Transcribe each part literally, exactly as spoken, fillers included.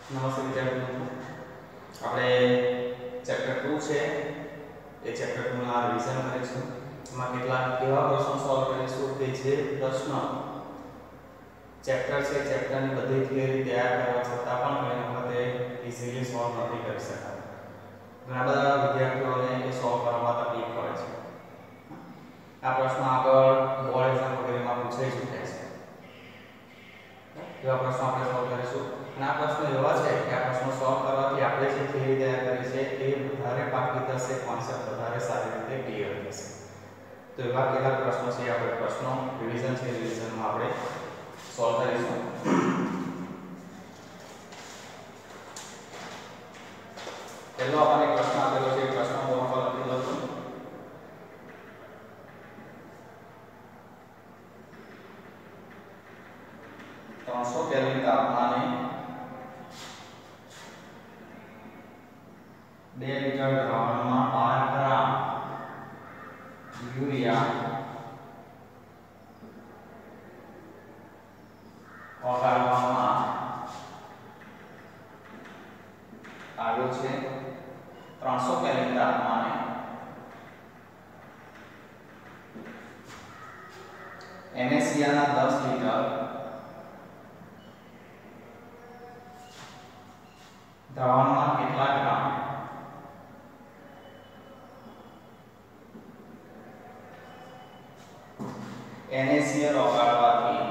નમસ્તે વિદ્યાર્થી મિત્રો, આપણે ચેપ્ટર ટુ છે એ ચેપ્ટર ટુ ના રિવિઝન કરીશું. એમાં કેટલાક એવા પ્રશ્નો સોલ્વ કરીશું કે જે પ્રશ્ન ચેપ્ટર છે ચેપ્ટરની બધી થિયરી તૈયાર કરવા છતાં પણ ઘણી વખતે ઈઝીલી સોલ્વ નથી કરી શકાતા. ઘણા બધા વિદ્યાર્થીઓને એ સોલ્વ કરવામાં તકલીફ પડે છે. આ પ્રશ્ન આગળ બોર્ડ એક્ઝામ વગેરેમાં પૂછાઈ ચૂક્યા છે. એવા પ્રશ્નો આપણે સોલ્વ કરીશું. અને આ પ્રશ્નો એવા છે કે આ પ્રશ્નો સોલ્વ કરવાથી આપણે જે થિયરી તૈયાર કરી છે એ વધારે પાકી થશે, કોન્સેપ્ટ વધારે સારી રીતે ક્લિયર થશે. તો એવા કેટલાક પ્રશ્નો છે, આપણે પ્રશ્નો રિવિઝન છે, રિવિઝનમાં આપણે સોલ્વ કરીશું. પહેલો આપણને પ્રશ્ન આપેલો છે, પ્રશ્ન બોર્ડ પર લખી દઉં છું. ત્રણસો કેલ્વિન તાપમાને બે લિટર દ્રાવણમાં બાર ગ્રામ યુરિયા ઓગાળવામાં આવ્યો છે. ત્રણસો કેલ્વિન તાપમાને NaCl ના દસ લિટર દ્રાવણમાં કેટલા ગ્રામ NaCl ઓગાળવાથી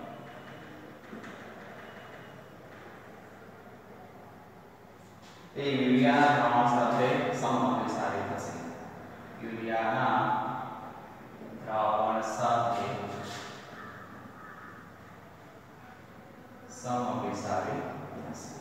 તે યુરિયાના દ્રાવણ સાથે સમઅભિસારી થશે. યુરિયાના દ્રાવણ સાથે સમઅભિસારી થશે.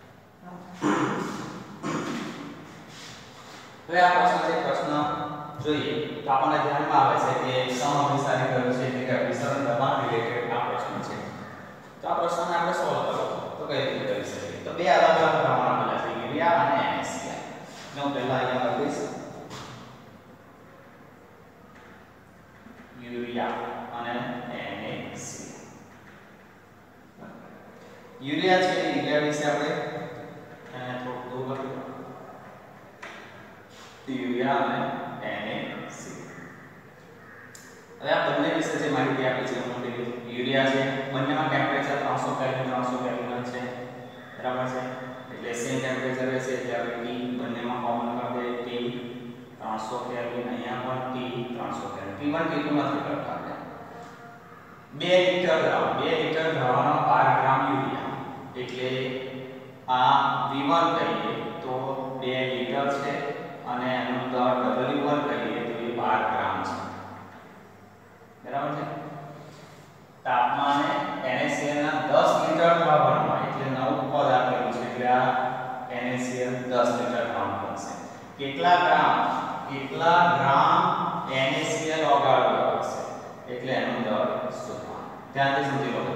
હવે આ પ્રશ્ન છે, પ્રશ્ન જોઈએ તો આપણને ધ્યાનમાં આવે છે કે સમઅભિસારી કયું છે, એટલે કે અભિસરણ દબાણ રિલેટેડ આ પ્રશ્ન છે. તો આ પ્રશ્નને આપણે સોલ્વ કરો તો કઈ રીતે કરી શકીએ? તો બે અલગ અલગ દ્રાવણ આપેલા છે, યુરિયા અને NaCl. હું પહેલા અહીંયા લખીશ યુરિયા અને NaCl. યુરિયા છે યુરિયા વિશે આપણે એને થોડું દૂર લખીએ. યુરિયા અને NaCl. હવે આ બંને વિશે જે માહિતી આપી છે હું કહી યુરિયા છે, બંનેમાં ટેમ્પરેચર ત્રણસો કેલ્વિન ત્રણસો કેલ્વિન છે, બરાબર છે. એટલે સેમ ટેમ્પરેચર રહેશે એટલે આપણે T બંનેમાં કોમન કરી દે. T ત્રણસો કેલ્વિન, અહીંયા પણ T ત્રણસો kelvin. T one T two નથી કરતા આપણે. બે લિટર દ્રાવણ, બે લિટર દ્રાવણમાં બાર ગ્રામ યુરિયા એટલે આ V one કહીએ તો બે લિટર છે અને એનું દર W one કહીએ તો એ બાર ગ્રામ છે, બરાબર છે. તાપમાને NaCl ના દસ લિટર દ્રાવણમાં એટલે નવ પદ આપેલું છે એટલે આ NaCl દસ લિટર દ્રાવણ બનશે. કેટલા ગ્રામ કેટલા ગ્રામ NaCl ઓગાળવું પડશે એટલે એનો દર શોધવાનો. ધ્યાનથી સમજી લો.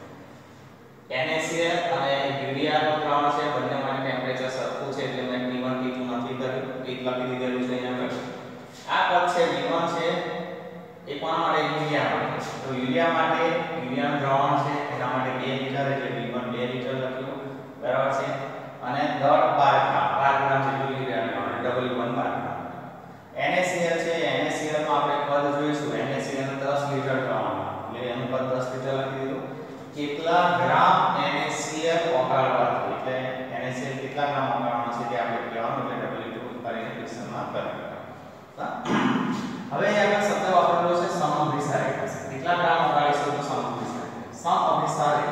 NaCl અને યુરિયાનું દ્રાવણ છે, બંને માટે ટેમ્પરેચર સરખું છે એટલે મેં T one T two નથી કર્યું, એક લખી દીધેલું છે અહીંયા પર. આ પદ છે V one છે એ કોના માટે? યુરિયા માટે. તો યુરિયા માટે યુરિયાનું દ્રાવણ છે એના માટે બે લિટર એટલે V one બે લિટર લખ્યું, બરાબર છે. અને દર બાર ગ્રામ, બાર ગ્રામ જેટલું યુરિયાનું દ્રાવણ W one બાર ગ્રામ. NaCl છે, NaCl માં આપણે પદ જોઈશું. NaCl નું દસ લિટર દ્રાવણ એટલે એનું પદ દસ લિટર લખી દીધું. કેટલા ગ્રામ NaCl ઓગાળવાથી એટલે NaCl કેટલા ગ્રામ ઓગાળવાનું છે તે આપણે કહેવાનું એટલે W two કરીને ક્વેશ્ચનમાં કરવાનું. હવે અહીંયા શબ્દ વાપરેલો છે સમઅભિસારી થશે. કેટલા ગ્રામ ઓગાળીશું તો સમઅભિસારી. સમઅભિસારી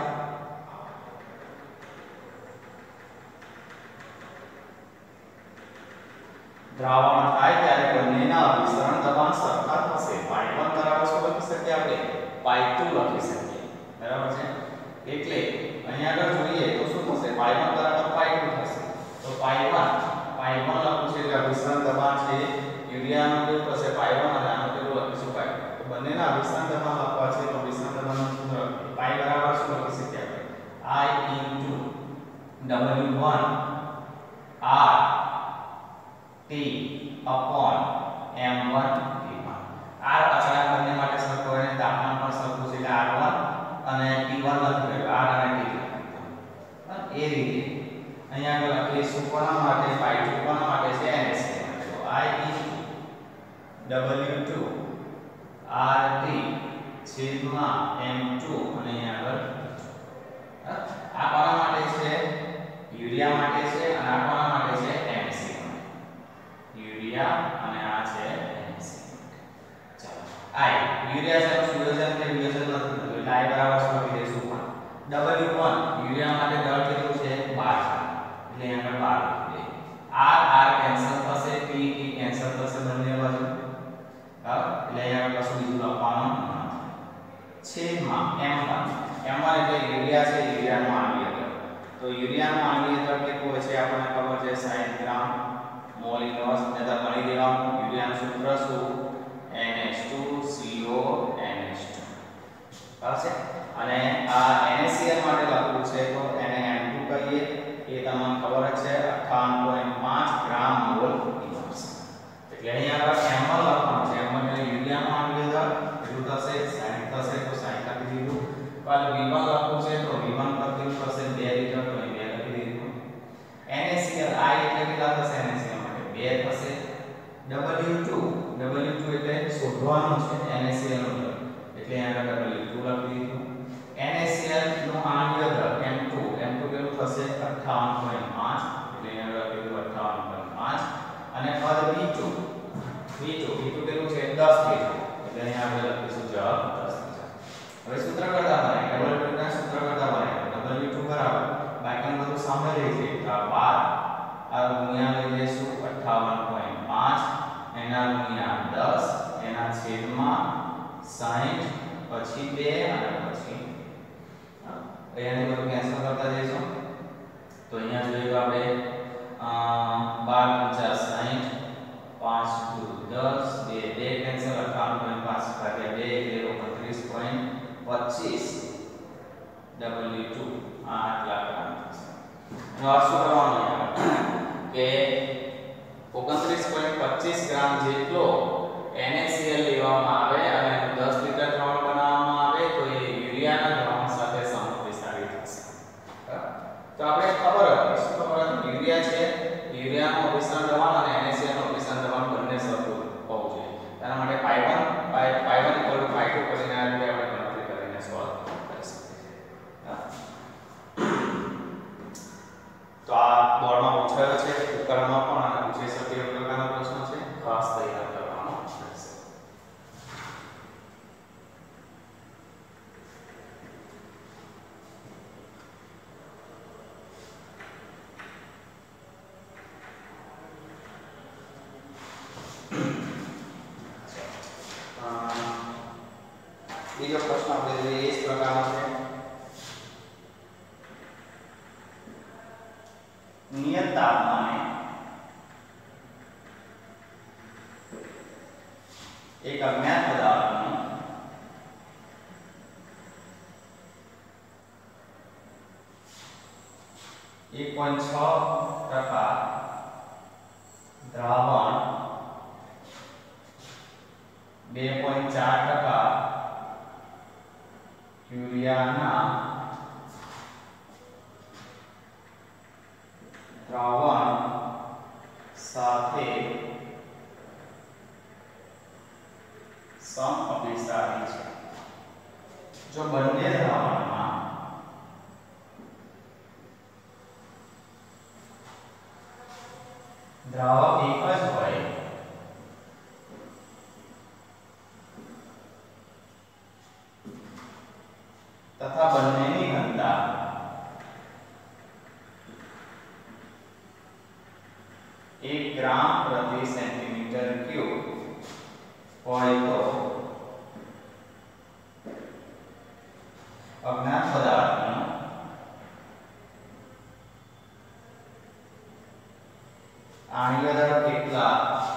દ્રાવણ થાય ત્યારે બંનેના અભિસરણ દબાણ સરખા થશે. પાઈ one બરાબર શું લખી શકીએ આપણે? પાઈ two લખી શકીએ, બરાબર છે. એટલે અહીંયા આગળ જોઈએ તો શું થશે? પાઈ one બરાબર પાઈ two થશે. તો પાઈ one પાઈ one લખું છે એટલે અભિસરણ દબાણ છે યુરિયાનું કેટલું થશે? પાઈ one અને આનું કેટલું લખીશું? પાઈ two. તો બંનેના અભિસરણ દબાણ લખવા છે તો અભિસરણ દબાણનું સૂત્ર પાઈ બરાબર શું લખી શકીએ આપણે? I into W one R T W two RT છેદમાં એમ ટુ અને અહીંયા આગળ આ કોના માટે છે યુરિયા માટે છે અને આ કોના માટે છે એમસી માટે યુરિયા અને આ છે એમસી ચાલો આઈ યુરિયા સાથે સુયોજન કે વિયોજન નથી એટલે આઈ બરાબર શું લખી દઈશું પણ ડબલ્યુ વન યુરિયા માટે દળ કેટલું છે બાર એટલે અહીંયા આગળ બાર લખી દઈએ આર આર કેન્સલ થશે પી પી કેન્સલ થશે બંને બાજુ બરાબર એટલે અહીંયા આગળ કશું બીજું લખવાનું છેદમાં એમ વન એમ વન એટલે યુરિયા છે યુરિયાનું આણ્વીય દળ તો યુરિયાનું આણ્વીય દળ કેટલું હોય છે આપણને ખબર છે સાઈઠ ગ્રામ મોલ ઇનવર્સ ને તો ગણી દેવાનું યુરિયાનું સૂત્ર શું N H two C O N H two બરાબર છે અને આ એન એ સી એલ માટે લખવું છે તો એને એમ ટુ કહીએ એ તમને ખબર જ છે અઠ્ઠાવન પોઈન્ટ પાંચ ગ્રામ મોલ ઇનવર્સ એટલે અહીંયા આગળ એમ વન લખવાનું છે એમ વન એટલે યુરિયાનું આણ્વીય દળ કેટલું થશે સાઈઠ થશે તો સાઈઠ લખી દીધું કાલ વી વન લખવું છે તો વી વન પર કેટલું થશે બે લિટર તો બે લખી દીધું N A C L I એટલે કેટલા થશે એન એ સી એલ માટે બે થશે ડબલ્યુ ટુ ડબલ્યુ ટુ એટલે શોધવાનું છે એન એ સી એલ નું દળ એટલે અહીંયા આગળ ડબલ્યુ ટુ લખી દીધું એન એ સી એલ નું આણ્વીય દળ એમ ટુ એમ ટુ કેટલું થશે અઠ્ઠાવન પોઈન્ટ પાંચ એટલે અહીંયા આગળ કેટલું અઠ્ઠાવન પોઈન્ટ પાંચ અને પદ V two V two V two કેટલું છે દસ લિટર એટલે અહીંયા આગળ લખીશું જવાબ દસ લિટર હવે સૂત્ર કરતા બનાય ડબલ્યુ ટુ ના સૂત્ર કરતા બનાય ડબલ્યુ ટુ બરાબર બાકીનું બધું સામે લઈ જઈએ તો આ બાર આ ગુણ્યા લઈ જઈશું અઠ્ઠાવન પોઈન્ટ પાંચ એના ગુણ્યા દસ એના છેદમાં સાઈઠ પછી બે અને પછી અહીંયાથી બધું કેન્સલ કરતા જઈશું તો અહીંયા જોઈએ તો આપણે બાર પંચા સાઈઠ પાંચ દુ દસ બે બે કેન્સલ અઠ્ઠાવન પોઈન્ટ પાંચ ભાગ્યા બે એટલે ઓગણત્રીસ પોઈન્ટ પચીસ ડબલ્યુ ટુ આ આટલા ગ્રામ થશે એનો અર્થ શું કરવાનો કે ઓગણત્રીસ પોઈન્ટ પચીસ ગ્રામ જેટલો એન એ સી એલ લેવામાં આવે અને દસ લિટર દ્રાવણ બનાવવામાં આવે તો એ યુરિયાના દ્રાવણ સાથે સમવિસ્તારી થશે તો આપણે ખબર હતી શું ખબર હતી યુરિયા છે યુરિયાનું અભિસરણ દ્રાવણ અને એન એ સી એલ નું અભિસરણ દ્રાવણ બંને સરખું હોવું જોઈએ તેના માટે pi one pi pi one equal to pi two કરીને આ રીતે આપણે ગણતરી કરીને સોલ્વ કરી શકીએ તો આ બોર્ડમાં પૂછાયો છે ઉત્તરમાં પણ અને પૂછી શકે એ પ્રકારનો પ્રશ્ન છે ખાસ તૈયાર કરવાનો રહેશે બીજો પ્રશ્ન આપણે જોઈએ એ જ પ્રકારનો છે નિયત તાપમાને એક અજ્ઞાત પદાર્થનું એક પોઈન્ટ છ ટકા દ્રાવણ બે પોઈન્ટ ચાર ટકા યુરિયાના દ્રાવણ સાથે સમઅભિસારી છે જો બંને દ્રાવણમાં દ્રાવક એક જ હોય તથા બંનેની ઘનતા एक ग्राम प्रति सेंटीमीटर क्यूब હોય તો અજ્ઞાત પદાર્થનો આણ્વીય દળ કેટલા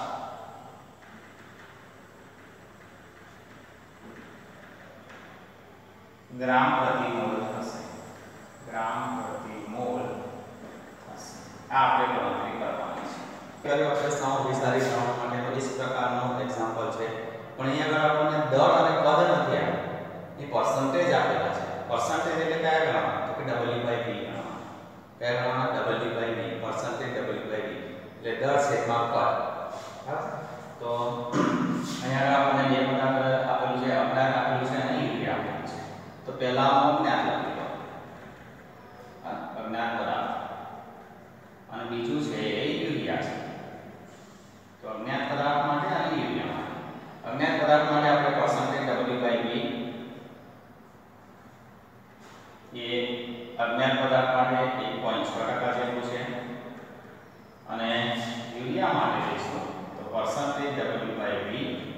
ગ્રામ પ્રતિ મોલ થશે ગ્રામ પ્રતિ મોલ થશે આ આપણે ગણતરી કરવાની છે કર્યો આપણે સમવિસ્તારી દ્રાવણ માટેનો इस પ્રકારનો એક્ઝામ્પલ છે પણ અહીંયા આગળ આપણને દળ અને કદ નથી આપ્યું એ પર્સન્ટેજ આપેલા છે પર્સન્ટેજ એટલે કયા ગણવાના તો કે W by V ગણવાના કયા ગણવાના W by V percentage W by V એટલે દળ છેદમાં કદ બરાબર તો અહીંયા આપણને બે પદાર્થ આપેલું છે, અજ્ઞાત આપેલું છે અને યુરિયા આપેલું છે. તો પહેલા અજ્ઞાત લખી દો, અજ્ઞાત પદાર્થ, અને બીજું છે એ યુરિયા છે. તો અજ્ઞાત પદાર્થ માટે અને યુરિયા માટે. અજ્ઞાત પદાર્થ માટે આપણે પર્સન્ટેજ W by V એ અજ્ઞાત પદાર્થ માટે એક પોઈન્ટ છ ટકા જેટલું છે, અને યુરિયા માટે લઈશું તો પર્સન્ટેજ W by V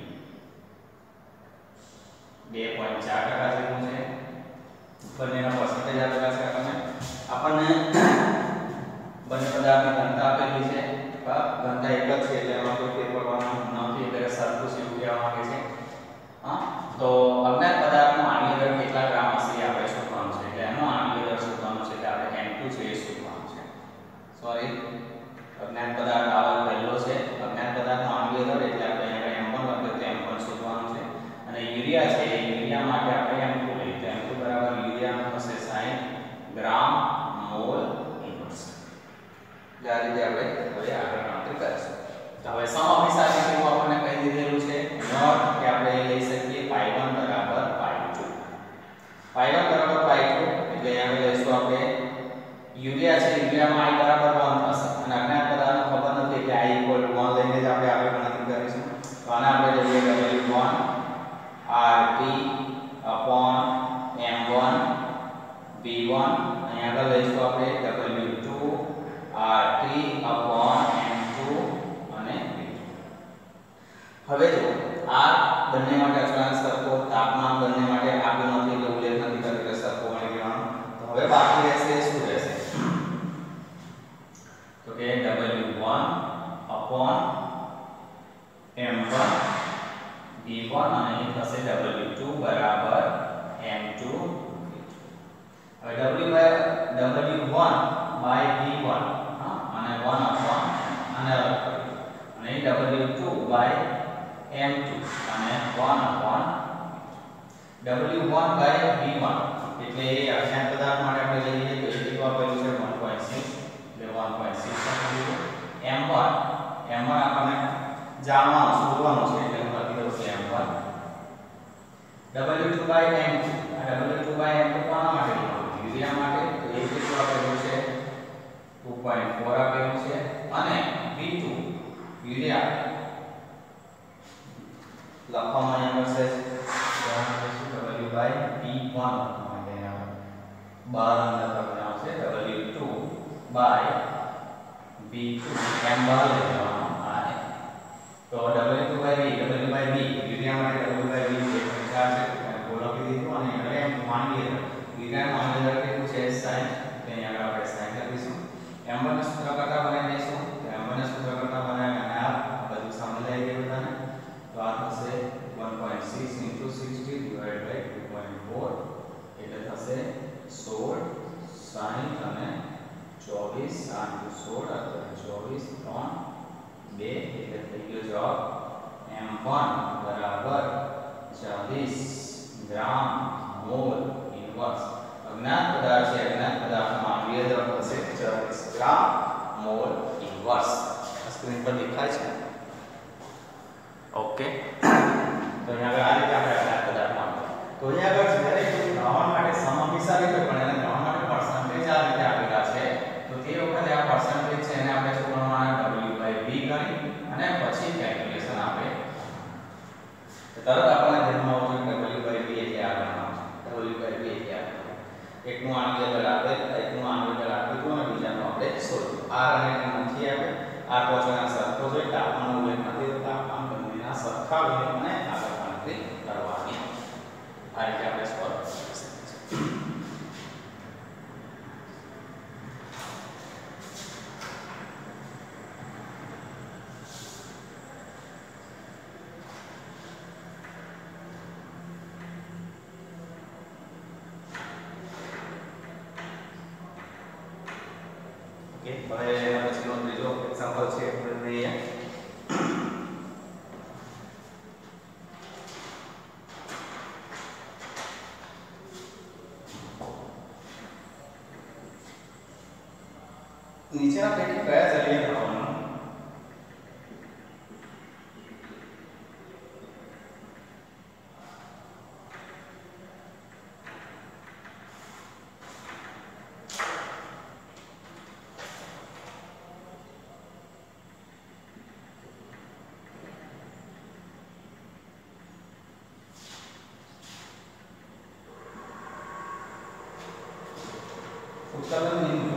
બે પોઈન્ટ ચાર ટકા જેટલું છે. બંનેના પર્સન્ટેજ આપેલા છે આપણને. આપણને બંને પદાર્થની ઘનતા આપેલી છે, ઘનતા એક જ છે એટલે એમાં કોઈ ફેર પડવાનો નથી, એટલે સરખું છે એવું કહેવા માંગે છે. હા, તો અજ્ઞાત પદાર્થનો આણ્વિક દળ કેટલા ગ્રામ હશે એ આપણે શોધવાનું છે, એટલે એનો આણ્વિક દળ શોધવાનું છે, એટલે આપણે એમ ટુ છે એ શોધવાનું છે. સોરી, અજ્ઞાત પદાર્થ આવો પહેલો છે, અજ્ઞાત પદાર્થનો આણ્વિક દળ એટલે આપણે અહીંયા એમ વન લખ્યું તો એમ વન શોધવાનું છે. અને યુરિયા છે, યુરિયા માટે આપણે એમ ટુ લઈએ તો એમ ટુ બરાબર યુરિયાનો થશે સાઈઠ ગ્રામ મોલ ઇન્વર્સ. આ રીતે આપણે હવે આગળ ગણતરી કરીશું. તો હવે સમઅભિસારી જેવું આપણને કહી દીધેલું છે, નોટ કે આપણે લઈ શકીએ પાઈ વન બરાબર પાઈ ટુ. પાઈ વન બરાબર પાઈ ટુ એટલે અહીંયા લઈશું આપણે યુરિયા છે, યુરિયામાં i બરાબર વન થશે, અને અજ્ઞાત પદાર્થનો ખબર નથી એટલે i ઇક્વલ ટુ વન લઈને જ આપણે આગળ ગણતરી કરીશું. તો આને આપણે લઈએ W one R T upon M one V one, અહીંયા આગળ લઈશું આપણે W two R T upon M two અને V ટુ. હવે જો આ બંને માટે અચળાંક સરખો, તાપમાન બંને માટે આપ્યું નથી એટલે ઉલ્લેખ નથી કર્યો એટલે સરખો ગણી લેવાનો. તો હવે બાકી રહેશે શું રહેશે? તો કે W one upon M one V one અને એ થશે W ટુ બરાબર M ટુ. હવે W by W one by V one, હા, અને વન upon અને અલગ કરીએ, અને W two by M two અને one upon W one by V one એટલે એ અજ્ઞાત પદાર્થ માટે આપણે લઈએ તો એટલું આપેલું છે વન પોઈન્ટ સિક્સ એટલે વન પોઈન્ટ સિક્સ આપેલું. M વન M વન આપણને જાણવાનું શોધવાનું છે એટલે હું લખી દઉં છું M one. W two by M two, આ W two by M two કોના માટે લેવાનું? યુરિયા માટે, તો એ કેટલું આપેલું છે ટુ પોઈન્ટ ફોર આપેલું છે, અને V ટુ યુરિયા લખવામાં અહીંયા મળશે W by V વન માટે બાર અંદર લખવાનું આવશે W two by V two એમ બહાર લઈ જવાનું આ. તો W two by V W by V urea માટે W by V છે ચાર છે તો લખી દીધું, અને હવે એમ માની લઈએ યુરિયા માની લઈએ કેટલું છે સાઈઠ, તો અહીંયા આગળ આપણે સાઈઠ લખીશું. M વન ના સૂત્ર કરતા બનાવી દઈશું, તો M વન ના સૂત્ર કરતા બનાવી અને આ બધું સામે લઈ ગયું બધાને, તો આ થશે one point six into sixty divided by two point four એટલે થશે સોળ, સાઈઠ અને ચોવીસ, આઠ દુ સોળ અથવા ચોવીસ, ત્રણ, બે એટલે થઈ ગયો જવાબ M વન બરાબર ચાલીસ ગ્રામ મોલ ઇન્વર્સ. અજ્ઞાત પદાર્થ છે, અજ્ઞાત પદાર્થમાં આણ્વિક દળ થશે ચાલીસ ગ્રામ મોલ ઇન્વર્સ. સ્ક્રીન પર દેખાય છે. ઓકે, તો અહીંયા આગળ આ રીતે આપણે અજ્ઞાત પદાર્થ માંગો. તો અહીંયા આગળ જ્યારે કોઈ દ્રાવણ માટે સમઅભિસારી હોય પણ એને દ્રાવણ માટે પર્સન્ટેજ આ રીતે આપેલા છે, તો તે વખતે આ પર્સન્ટેજ છે એને આપણે શું ગણવાના? W by V ગણી અને પછી કેલ્ક્યુલેશન આપણે તરત આપણને ધ્યાનમાં આવતું W by V એટલે આ ગણવાનું છે. W by V એટલે આ એકનું આણ્વિક દળ આપે, એકનું આણ્વિક દળ આપ્યું હતું અને બીજાનું આપણે શોધ્યું. R અને T નથી આપે, R પહોંચવાના સરખો જોઈએ, તાપમાનનો ઉલ્લેખ નથી તો તાપમાન બંનેના સરખા ઉલ્લેખને આગળ ગણતરી કરવાની. આ રીતે આપણે સોલ્વ કરી શકીએ છીએ. ઓકે, હવે એના પછીનો ત્રીજો એક્ઝામ્પલ છે આપણે લઈએ. નીચેના પૈકી કયા જલીય દ્રાવણો ઉત્કલન બિંદુ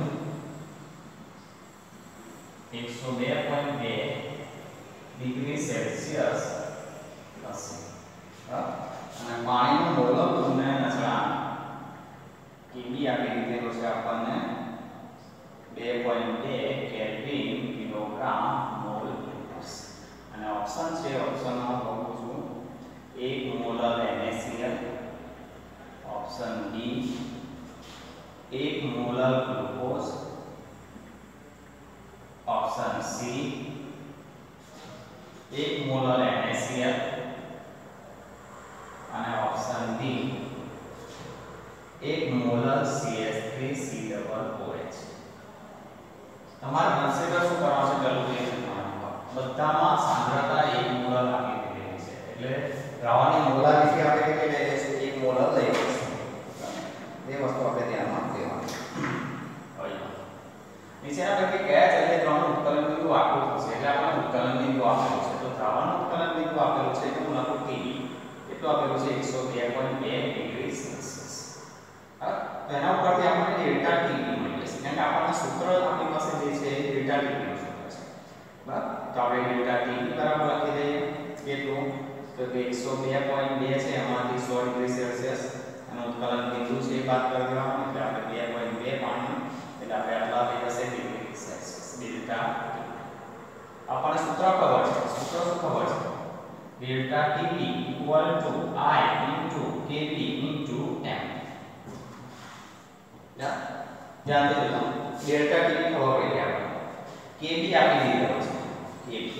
એકસો બે પોઈન્ટ બે ડિગ્રી સેલ્સિયસ હશે અને પાણીનું મોલર ઘૂર્ણન અચળાંક કેબી આપી દીધેલો છે આપણને બે પોઈન્ટ બે કેલ્વિન કિલોગ્રામ મોલ ઇન્ટુ અને ઓપ્શન છે ઓપ્શનમાં લખું છું એક મોલર NaCl ઓપ્શન બી એક મોલર ગ્લુકોઝ ऑप्शन सी एक मोलर NaCl અને ઓપ્શન ડી એક molar C H three C double O H તમારે કન્સિડર શું કરવાનું છે કેલ્ક્યુલેશન કરવાનું બધામાં સાંદ્રતા એક મોલર આપી દીધેલી છે એટલે દ્રાવણની મોલારિટી આપણે કેટલી લઈ લઈશું એક મોલર લઈ લઈશું એ વસ્તુ આપણે ધ્યાનમાં લેવાની નીચેના પૈકી કયા ચલને દ્રવનું ઉત્કલન બિંદુ આપેલું થશે એટલે આપણે ઉત્કલન બિંદુ આપેલું છે તો દ્રાવણનું ઉત્કલન બિંદુ આપેલું છે કે હું લખું ટીબી કેટલું આપેલું છે એકસો બે પોઈન્ટ બે ડિગ્રી સેલ્સિયસ હા તો એના ઉપરથી આપણને ડેલ્ટા ટીબી મળી જશે કારણ કે આપણને સૂત્ર આપણી પાસે જે છે એ ડેલ્ટા ટીબી નું સૂત્ર છે બરાબર તો આપણે ડેલ્ટા ટીબી બરાબર લખી દઈએ કેટલું તો કે એકસો બે પોઈન્ટ બે છે એમાંથી સો ડિગ્રી સેલ્સિયસ અને ઉત્કલન બિંદુ છે એ બાદ કરી દેવાનું એટલે આપણે બે પોઈન્ટ બે પાણી એટલે આપણે આટલા થઈ જશે ડિગ્રી સેલ્સિયસ ડેલ્ટા આપણને સૂત્ર ખબર છે સૂત્ર શું ખબર છે delta TB equal to I into KB into M યા ધ્યાન દેજો ડેલ્ટા ટીબી ખબર પડી આપણે કેબી આપી દીધેલો છે કેબી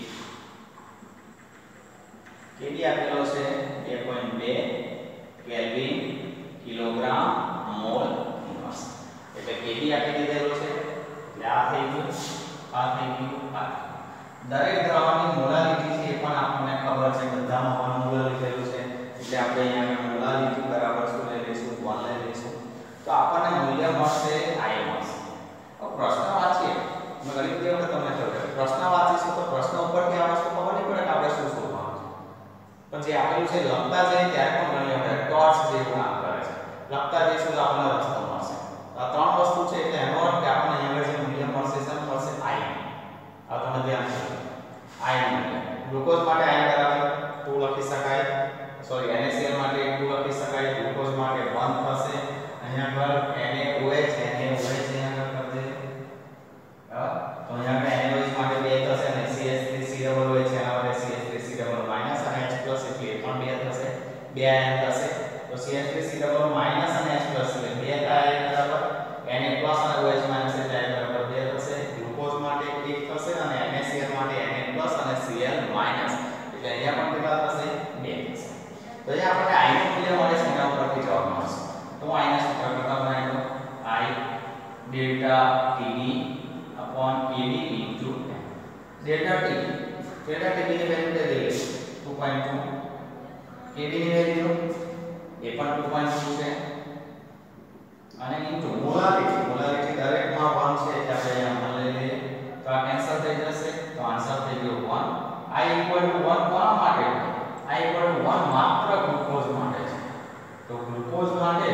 કેબી આપેલો છે બે પોઈન્ટ બે કેલ્વિન કિલોગ્રામ મોલ ઇન્વર્સ એટલે કેબી આપી દીધેલો છે એટલે આ થઈ ગયું આ થઈ ગયું આ દરેક દ્રાવણની મોલારિટી છે એ પણ આપણને ખબર છે બધામાં વન મોલર લીધેલું છે એટલે આપણે અહીંયા મોલારિટી બરાબર શું લઈ લઈશું વન લઈ લઈશું તો આપણને મૂલ્ય મળશે આઈ મળશે તો પ્રશ્ન વાંચીએ મેં ઘણી બધી વખત તમને કહ્યું પ્રશ્ન વાંચીશું તો પ્રશ્ન ઉપરથી આ વસ્તુ ખબર નહીં પડે કે આપણે શું શોધવાનું છે પણ જે આપેલું છે લખતા જઈએ ત્યારે પણ ઘણી વખત ટોર્ચ જેવું કામ કરે છે લખતા જઈશું તો આપણને રસ્તો મળશે આ ત્રણ વસ્તુ છે એટલે એનો અર્થ કે આપણને અહીંયા જે મૂલ્ય મળશે તે મળશે આયન આ તમે ધ્યાન રાખો આયન મૂલ્ય ગ્લુકોઝ માટે આયન બરાબર ટુ લખી શકાય સોરી NaCl માટે ટુ લખી શકાય ગ્લુકોઝ માટે વન થશે અહીંયા આગળ NaOH NaOH અહીંયા આગળ કરી દે બરાબર તો અહીંયા આગળ NaOH માટે બે થશે અને C H three C double O H એના માટે C H three C double minus અને H પ્લસ એટલે એ પણ બે થશે બે આયન થશે તો C H three C double minus અને H પ્લસ એટલે બે આયન બરાબર Na પ્લસ અને OH માઈનસ એટલે આયન બરાબર બે થશે ગ્લુકોઝ માટે એક થશે અને NaCl માટે Na પ્લસ અને Cl માઈનસ એટલે અહીંયા પણ કેટલા થશે બે થશે તો અહીંયા આપણને I નું મૂલ્ય મળે છે એના ઉપરથી જવાબ મળશે તો હું I ના સૂત્ર કરતા બનાવી દઉં I delta TB upon Kb into delta TB delta TB ની વેલ્યુ લઈ લઈએ ટુ પોઈન્ટ ટુ Kb ની વેલ્યુ એ પણ ટુ પોઈન્ટ ટુ છે અને ઇન્ટુ મોલારિટી મોલારિટી દરેકમાં વન છે એટલે આપણે અહીંયા વન લઈ લઈએ તો આ કેન્સલ થઈ જશે તો આન્સર થઈ ગયો one I equal to one કોના માટે I ઇક્વલ ટુ વન માત્ર ગ્લુકોઝ માટે છે તો ગ્લુકોઝ માટે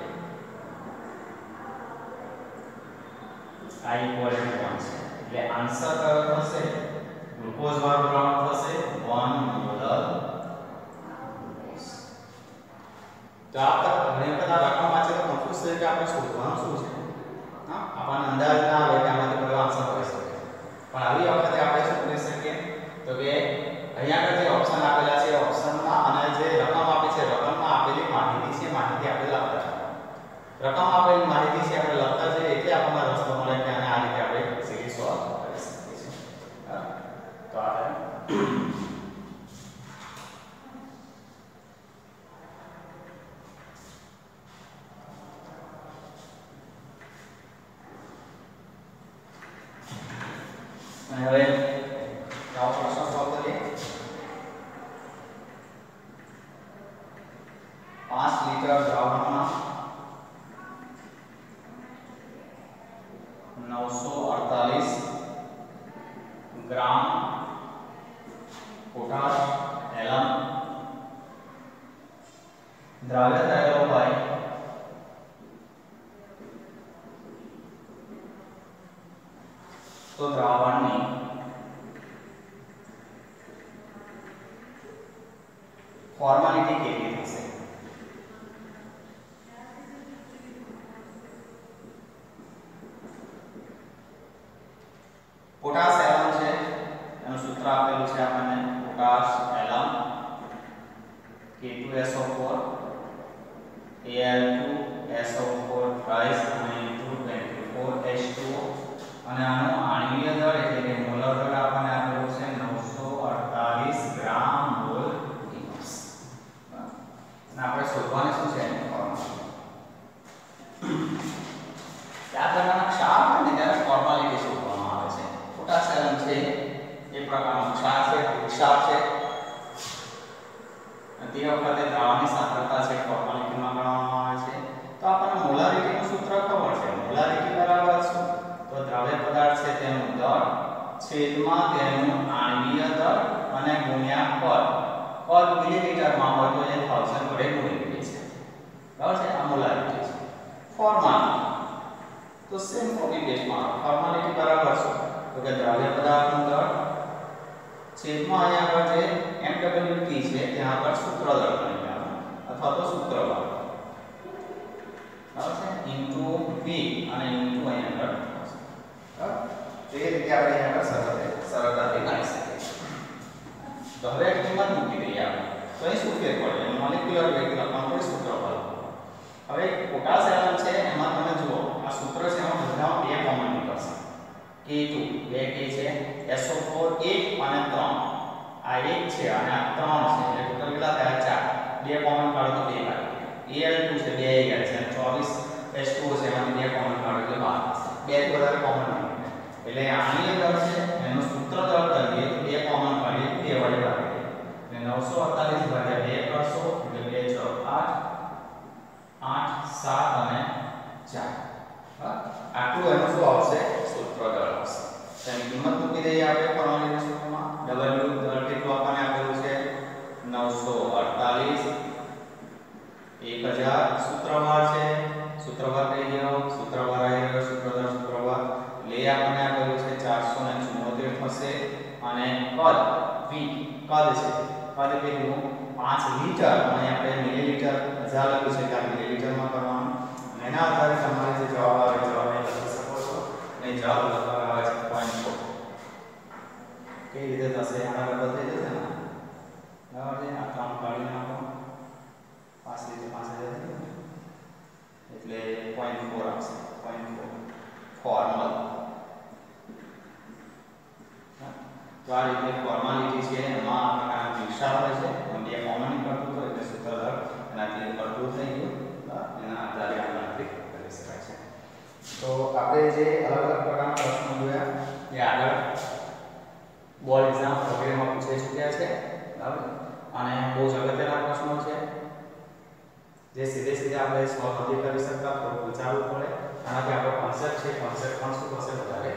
I ઇક્વલ ટુ વન છે એટલે આન્સર કયો થશે ગ્લુકોઝ વાળું દ્રાવણ થશે વન મોલર તો આ ઘણી વખત આ રકમ વાંચે તો કન્ફ્યુઝ થઈ કે આપણે શોધવાનું શું છે હા આપણને અંદાજ ના આવે કે આમાંથી કયો આન્સર હોઈ શકે પણ આવી વખતે આપણે શું કરી શકીએ તો કે અહીંયા આગળ જે ઓપ્શન આપેલા છે ઓપ્શનમાં અને જે રકમ આપી છે રકમમાં આપેલી માહિતી છે માહિતી આપણે લખતા છે રકમ આપેલી માહિતી છે આપણે લખતા જઈએ એટલે આપણને રસ્તો મળે કે આને આ રીતે આપણે સિરીઝ સોલ્વ કરી શકીએ છીએ તો આ હવે આવો પ્રશ્ન સોલ્વ કરીએ પાંચ લીટર દ્રાવણમાં નવસો અડતાલીસ ગ્રામ પોટાશ એલમ દ્રાવ્ય થયેલો હોય તો દ્રાવણની ફોર્માલિટી કેવી થશે? પોટાશ એલમ છે, એનું સૂત્ર આપેલું છે આપણને potash alum K two S O four A L two S O four thrice અને into twenty four H two O અને આનો આણ્વીય દળ એટલે કે મોલર દળ આપણને આપેલું છે નવસો અડતાલીસ ગ્રામ મોલ દિવસ. અને આપણે શોધવાનું શું છે એની ફોર્મ્યુલા. યાદ રાખવાના ક્ષાર હોય ને ત્યારે ફોર્માલિટી શોધવામાં આવે છે. પોટાશ એલમ છે એ પ્રકારનો ક્ષાર છે, ક્ષાર છે. તે વખતે દ્રાવણની સાંદ્રતા છે ફોર્માલિટીમાં ગણવામાં આવે છે. તો આપણને મોલારિટીનું સૂત્ર ખબર છે. મોલારિટી બરાબર શું? તો દ્રવ્ય પદાર્થ છે તેનું દળ છેદમાં તેનું આણ્વીય દળ અને ગુણ્યા કદ. કદ મિલીલીટરમાં હોય તો એ એક હજાર વડે ગુણી દઈએ છે. બરાબર છે? આ મોલારિટી છે. ફોર્માલિટી તો સેમ કોપી પેસ્ટ મારો. ફોર્માલિટી બરાબર શું? તો કે દ્રવ્ય પદાર્થનું દળ છેદમાં અહીંયા આગળ જે એમ ડબલ્યુ ટી છે ત્યાં આગળ સૂત્ર દળ ગણી લેવાનું અથવા તો સૂત્ર બળ. બરાબર છે? ઇન્ટુ વી અને ઇન્ટુ અહીંયા આગળ. બરાબર? તો એ રીતે આપણે અહીંયા આગળ સરળતાથી સરળતાથી ગણી શકીએ. તો હવે કિંમત મૂકી દઈએ આપણે. તો અહીં શું ફેર પડે? મોલેક્યુલર વેટ લખવાનું હોય સૂત્ર બળ. હવે પોટાશ એલમ છે એમાં તમે જુઓ આ સૂત્ર છે એમાં બધામાં બે કોમન નીકળશે. કે ટુ બે કે છે એસ ઓ ફોર એક અને ત્રણ. આ એક છે અને આ ત્રણ છે એટલે ટોટલ કેટલા થયા? ચાર. બે કોમન કાઢો તો બે બાકી. એ એલ ટુ છે બે ગયા છે અને ચોવીસ એચ ટુ ઓ છે એમાંથી બે કોમન કાઢો એટલે બાર થશે. બે થી વધારે કોમન નહીં. એટલે આણ્વીય દળ છે એનું સૂત્ર દળ કરીએ તો બે કોમન કાઢીએ બે વડે ભાગીએ. એટલે નવસો અડતાલીસ ભાગ્યા બે કરશો એટલે બે ચોક આઠ, આઠ સાત અને ચાર. આટલું એનું શું આવશે? સૂત્ર દળ આવશે. તેની કિંમત મૂકી દઈએ આપણે ફોર્મ્યુલા સૂત્રમાં. W દળ કેટલું આપણને આપેલું છે? નવસો અડતાલીસ. એક હજાર સૂત્રવાર છે. સૂત્રવાર કહી ગયો, સૂત્રવાર આવી ગયો, સૂત્ર દળ સૂત્રવાર. લે આપણને આપેલું છે ચારસો ચુમ્મોતેર થશે અને કદ V કદ છે. કદ કેટલું? પાંચ લીટર અને આપણે મિલીલીટર હજાર લખ્યું છે એટલે મિલીલીટરમાં કરવાનું. અને એના આધારે તમારે જે જવાબ આવે જવાબ એ લખી શકો છો. અને જવાબ લખવામાં આવે છે પોઈન્ટ ફોર. કઈ રીતે થશે? આના બરાબર થઈ જશે ને? બરાબર છે? આ ત્રણ કાઢી નાખો. પાંચ લીટર પાંચ હજાર થઈ ગયું એટલે પોઈન્ટ ફોર આવશે. Point four formal. તો આ રીતે ફોર્માલિટી છે એમાં આ પ્રકારના વિસ્તાર હોય છે. એમ બે કોમન કરતું હોય એટલે સૂત્ર દળ એનાથી અડધું થઈ ગયું. એના આધારે આ ગણતરી કરી શકાય છે. તો આપણે જે અલગ અલગ પ્રકારના પ્રશ્નો જોયા એ આગળ બોર્ડ એક્ઝામ વગેરેમાં પૂછાઈ ચૂક્યા છે. બરાબર? અને બહુ જ અગત્યના પ્રશ્નો છે જે સીધે સીધે આપણે સોલ્વ નથી કરી શકતા, થોડું વિચારવું પડે. આનાથી આપણો કોન્સેપ્ટ છે કોન્સેપ્ટ પણ શું થશે? વધારે